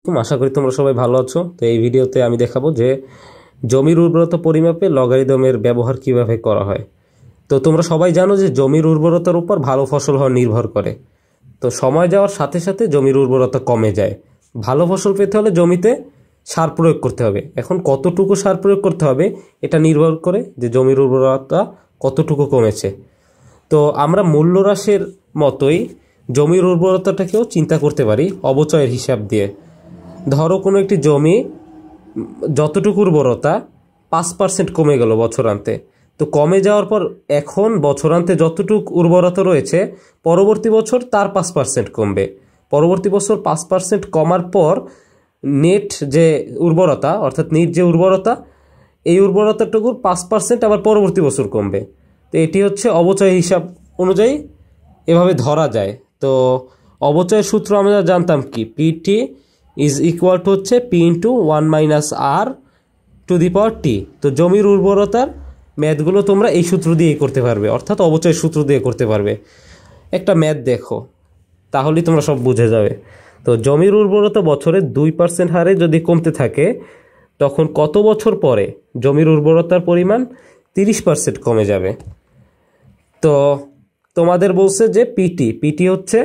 আশা করি তোমরা সবাই ভালো আছো। তো এই ভিডিওতে আমি দেখাবো যে জমির উর্বরতা পরিমাপে লগারিদমের ব্যবহার কিভাবে করা হয়। তো তোমরা সবাই জানো যে জমির উর্বরতার উপর ভালো ফসল হওয়া নির্ভর করে। তো সময় যাওয়ার সাথে সাথে জমির উর্বরতা কমে যায়। ভালো ফসল পেতে হলে জমিতে সার প্রয়োগ করতে হবে। এখন কতটুকু সার প্রয়োগ করতে হবে এটা নির্ভর করে যে জমির উর্বরতা কতটুকু কমেছে। তো আমরা মূল্য হ্রাসের মতোই জমির উর্বরতাটাকেও চিন্তা করতে পারি অবচয়ের হিসাব দিয়ে। ধরো কোনো একটি জমি যতটুকু উর্বরতা 5% কমে গেল বছরান্তে। তো কমে যাওয়ার পর এখন বছরান্তে যতটুকু উর্বরতা রয়েছে পরবর্তী বছর তার 5% কমবে। পরবর্তী বছর 5% কমার পর নেট যে উর্বরতা অর্থাৎ নিট যে উর্বরতা এই উর্বরতাটুকুর 5% আবার পরবর্তী বছর কমবে। তো এটি হচ্ছে অবচয় হিসাব অনুযায়ী এভাবে ধরা যায়। তো অবচয়ের সূত্র আমরা জানতাম কি, পিটি ইজ ইকুয়াল টু হচ্ছে P into 1 - r to the power T. তো জমির উর্বরতার ম্যাথগুলো তোমরা এই সূত্র দিয়েই করতে পারবে, অর্থাৎ অবচয়ের সূত্র দিয়ে করতে পারবে। একটা ম্যাথ দেখো তাহলেই তোমরা সব বুঝে যাবে। তো জমির উর্বরতা বছরে 2% হারে যদি কমতে থাকে তখন কত বছর পরে জমির উর্বরতার পরিমাণ 30% কমে যাবে। তো তোমাদের বলছে যে পিটি হচ্ছে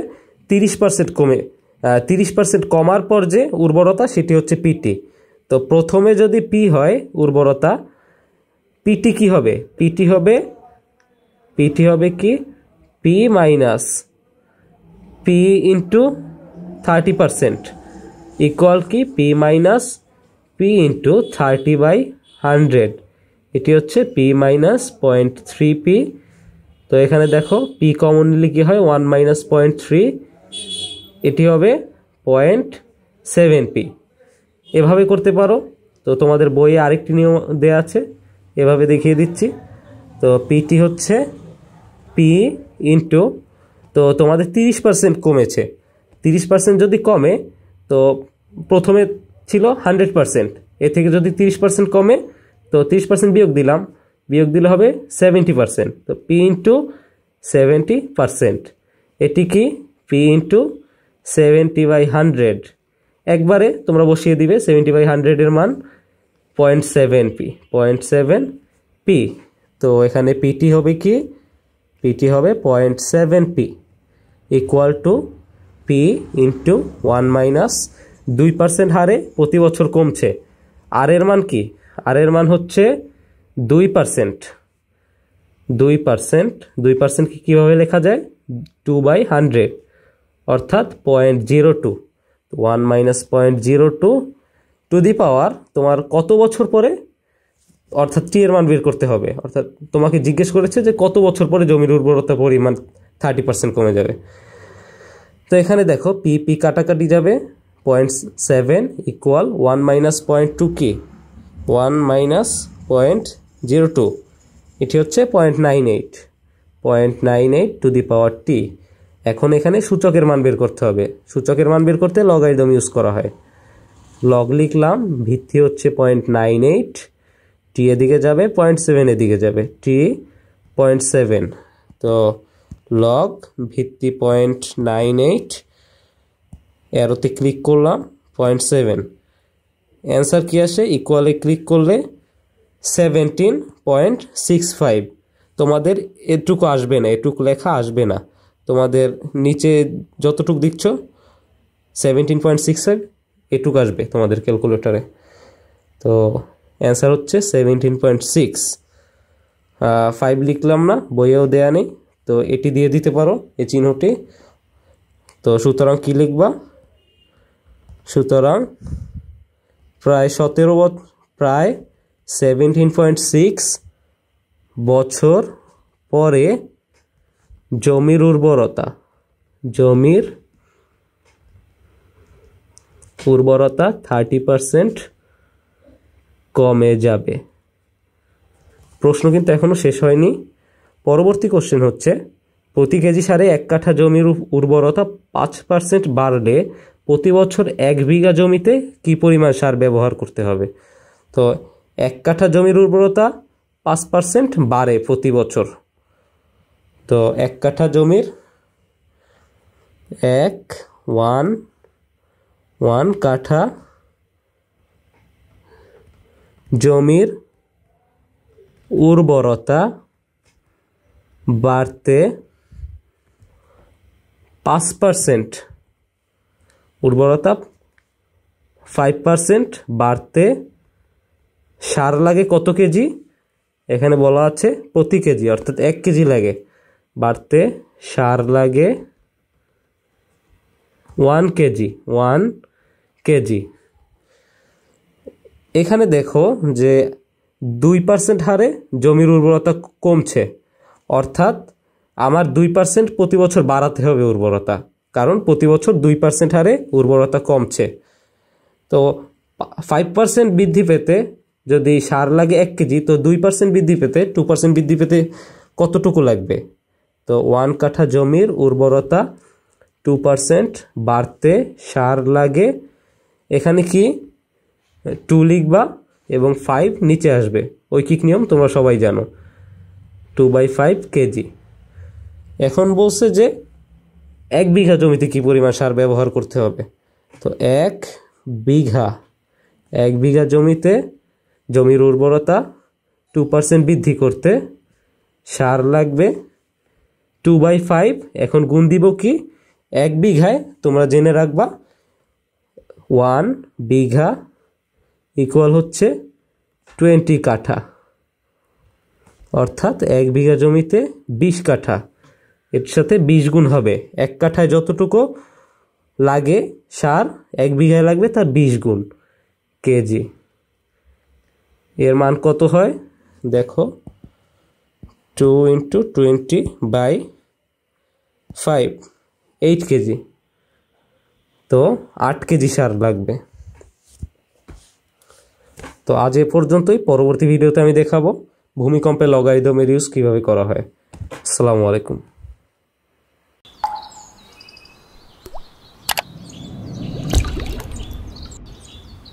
30% কমার পর যে উর্বরতা সেটি হচ্ছে পিটি। তো প্রথমে যদি পি হয় উর্বরতা, পিটি কি হবে? পিটি হবে কি P minus P into 30% equal কি পি মাইনাস পি ইন্টু 30/100। এটি হচ্ছে পি মাইনাস 0.3p। তো এখানে দেখো পি কমন নিলে কি হয় 1 - 0.3, এটি হবে 0.7p। এভাবে করতে পারো। তো তোমাদের বইয়ে আরেকটি নিয়ম দেওয়া আছে, এভাবে দেখিয়ে দিচ্ছি। তো পিটি হচ্ছে পি ইন্টু, তো তোমাদের 30% কমেছে, 30% যদি কমে তো প্রথমে ছিল 100%, এ থেকে যদি 30% কমে তো 30% বিয়োগ দিলে হবে 70%। তো পি ইন্টু 70%, এটি কি পি ইন্টু 70/100। একবারে তোমরা বসিয়ে দিবে 70/100 এর মান 0.7p। তো এখানে পিটি হবে কি, পিটি হবে 0.7p equal to P into 1 - 2% হারে প্রতি বছর কমছে। আর এর মান কি? আর এর মান হচ্ছে 2%। 2% কি কীভাবে লেখা যায়? 2/100 অর্থাৎ 0.02। 1 - 0.02 টু দি পাওয়ার তোমার কত বছর পরে, অর্থাৎ টি এর মান বের করতে হবে। অর্থাৎ তোমাকে জিজ্ঞেস করেছে যে কত বছর পরে জমির উর্বরতা পরিমাণ 30% কমে যাবে। তো এখানে দেখো পি কাটাকাটি যাবে, 0.7 ইকুয়াল 1 - 0.2 কি 1 - 0.02, এটি হচ্ছে 0.98 টু দি পাওয়ার টি। এখন এখানে সূচকের মান বের করতে হবে। সূচকের মান বের করতে লগারিদম ইউজ করা হয়। লগ লিখলাম, ভিত্তি হচ্ছে 0.98, টি এদিকে যাবে 0.7 এদিকে যাবে, টি 0.7। তো লগ ভিত্তি 0.98, অ্যারোতে ক্লিক করলাম 0.7, অ্যান্সার কি আসে? ইকুয়ালে ক্লিক করলে 17.65। তোমাদের এটুকু আসবে না, এটুকু লেখা আসবে না। তোমাদের নিচে যতটুকু দেখছো 17.65 এটুকু আসবে তোমাদের ক্যালকুলেটরে। তো অ্যান্সার হচ্ছে 17.6। 5 লিখলাম না, বইয়েও দেয়া নেই, তো এটি দিয়ে দিতে পারো এই চিহ্নটি। তো সুতরাং কি লিখবা? সুতরাং প্রায় 17.6 বছর পরে জমির উর্বরতা 30% কমে যাবে। প্রশ্ন কিন্তু এখনো শেষ হয়নি। পরবর্তী কোশ্চেন হচ্ছে, প্রতি কেজি সারে 1 কাঠা জমির উর্বরতা 5% বাড়লে প্রতি বছর 1 বিঘা জমিতে কি পরিমাণ সার ব্যবহার করতে হবে? তো 1 কাঠা জমির উর্বরতা 5% বাড়ে প্রতি বছর। তো 1 কাঠা জমির 1 1 কাঠা জমির উর্বরতা বাড়তে 5%, উর্বরতা 5% বাড়তে সার লাগে কত কেজি? এখানে বলা আছে প্রতি কেজি, অর্থাৎ 1 কেজি লাগে। বাড়তে সার লাগে 1 কেজি, 1 কেজি। এখানে দেখো যে 2% হারে জমির উর্বরতা কমছে, অর্থাৎ আমার 2% প্রতি বছর বাড়াতে হবে উর্বরতা, কারণ প্রতি বছর 2% হারে উর্বরতা কমছে। তো 5% বৃদ্ধি পেতে যদি সার লাগে 1 কেজি, তো 2% বৃদ্ধি পেতে 2% বৃদ্ধি পেতে কতটুকু লাগবে? তো 1 কাঠা জমির উর্বরতা 2% বাড়তে সার লাগে, এখানে কি 2 লিখবা এবং 5 নিচে আসবে। ঐকিক নিয়ম তোমরা সবাই জানো, 2/5 কেজি। এখন বলছে যে 1 বিঘা জমিতে কি পরিমাণ সার ব্যবহার করতে হবে। তো 1 বিঘা জমিতে জমির উর্বরতা 2% বৃদ্ধি করতে সার লাগবে 2/5। এখন গুণ দিব কি? 1 বিঘায় তোমরা জেনে রাখবা 1 বিঘা ইকুয়াল হচ্ছে 20 কাঠা, অর্থাৎ 1 বিঘা জমিতে 20 কাঠা। এর সাথে 20 গুণ হবে, 1 কাঠায় যতটুকু লাগে সার 1 বিঘায় লাগবে তার 20 গুণ কেজি। এর মান কত হয় দেখো, 2 × 20/5, 8 কেজি। তো 8 কেজি সার লাগবে। তো আজ এ পর্যন্তই। পরবর্তী ভিডিওতে আমি দেখাবো ভূমিকম্পে লগারিদমের ইউজ কিভাবে করা হয়। আসসালামু আলাইকুম।